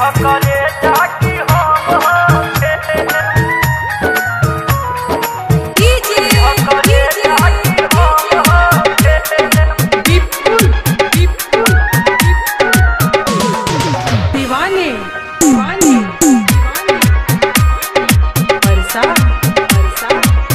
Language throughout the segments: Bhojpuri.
करे जाकी हम होके डीजे करे जाकी हम होके विपुल दीवाने दीवाने बरसा बरसा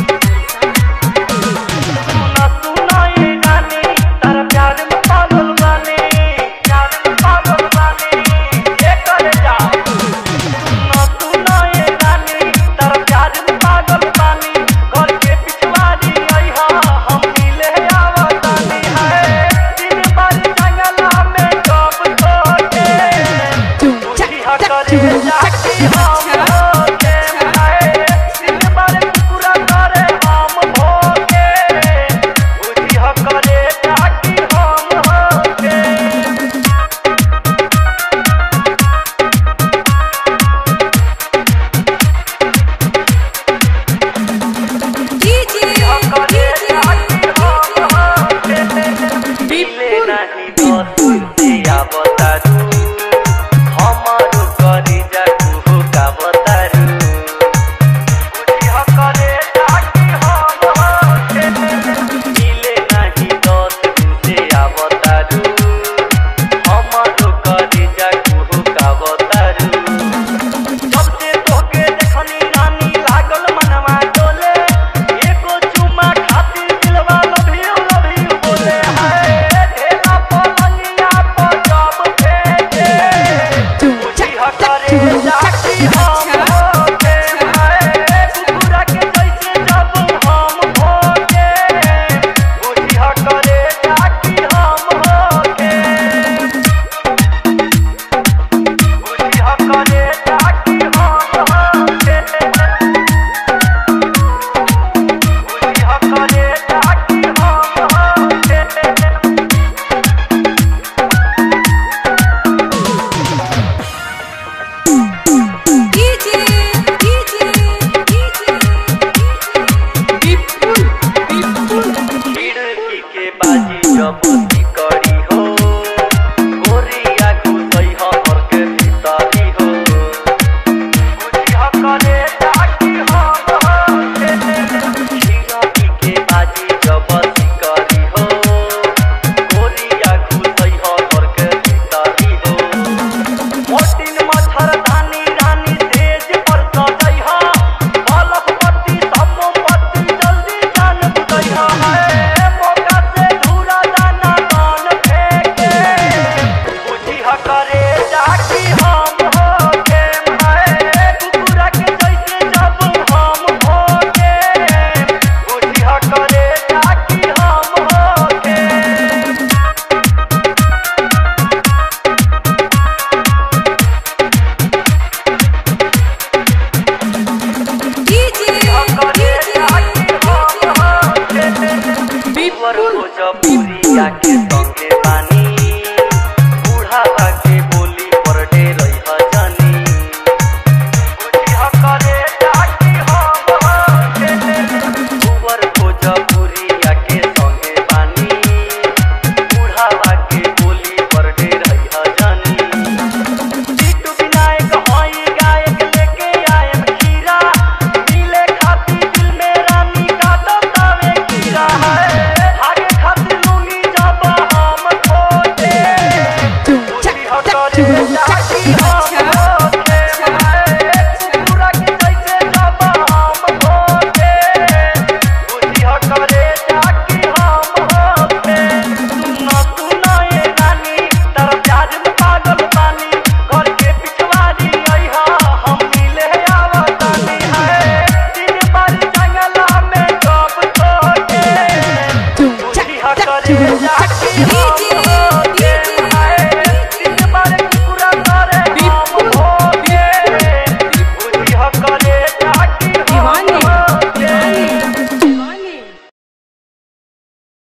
सुना सुना ये गाने तारा प्यार में पागल गाने प्यार में पागल गाने ये कर जा सुना सुना ये गाने तारा प्यार में पागल गाने घर के पिछवाड़ी आई हा हम मिले आवतानी है दिन बार जंगला में कब छोटे उठिया करे जाकी हम होके दिन बार पूरा करे हम होके उठिया करे जाकी हम होके डीजे करे जाकी हम होके विपुल नहीं दोस्त दिया बता